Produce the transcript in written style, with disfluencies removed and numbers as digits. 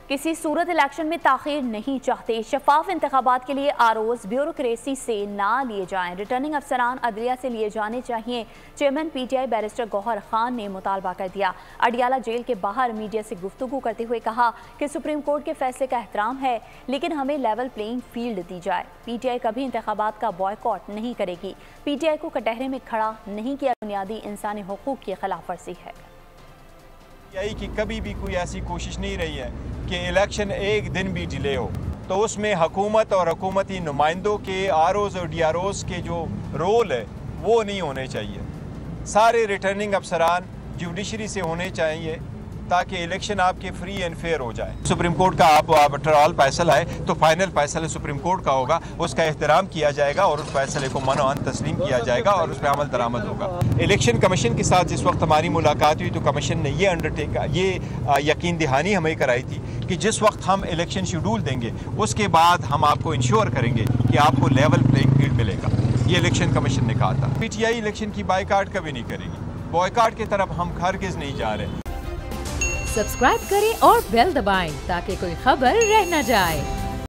किसी सूरत इलेक्शन में ताखीर नहीं चाहते। शफाफ इंतखाबात के लिए आरोज ब्यूरोक्रेसी से ना लिए जाएं। रिटर्निंग अफसरान अदलिया से लिए जाने चाहिए। Chairman PTI barrister Gohar Khan ने मुतालबा कर दिया। अडियाला जेल के बाहर मीडिया से गुफ्तगू करते हुए कहा कि सुप्रीम कोर्ट के फैसले का एहतराम है, लेकिन हमें लेवल प्लेइंग फील्ड दी जाए। पीटीआई कभी इंतखाबात का बॉयकॉट नहीं करेगी। पीटीआई को कटहरे में खड़ा नहीं किया बुनियादी इंसानी हुकूक की खिलाफ वर्जी है। पीटीआई की कभी भी कोई ऐसी कोशिश नहीं रही है कि इलेक्शन एक दिन भी डिले हो, तो उसमें हुकूमत और हुकूमती नुमाइंदों के आरओज़ और डीआरओज़ के जो रोल है वो नहीं होने चाहिए। सारे रिटर्निंग अफसरान जुडिशरी से होने चाहिए ताकि इलेक्शन आपके फ्री एंड फेयर हो जाए। सुप्रीम कोर्ट का आप आफ्टर ऑल फैसला है तो फाइनल फैसला सुप्रीम कोर्ट का होगा, उसका एहतराम किया जाएगा और उस फैसले को मनोअन तस्लीम किया जाएगा और उस पर अमल दरामद होगा। इलेक्शन कमीशन के साथ जिस वक्त हमारी मुलाकात हुई तो कमीशन ने ये यकीन दहानी हमें कराई थी कि जिस वक्त हम इलेक्शन शेड्यूल देंगे उसके बाद हम आपको इंश्योर करेंगे कि आपको लेवल प्लेइंग फील्ड मिलेगा। ये इलेक्शन कमीशन ने कहा था। पीटीआई इलेक्शन की बायकॉट कभी नहीं करेगी। बॉयकॉट की तरफ हम हरगिज़ नहीं जा रहे। सब्सक्राइब करें और बेल दबाएं ताकि कोई खबर रह न जाए।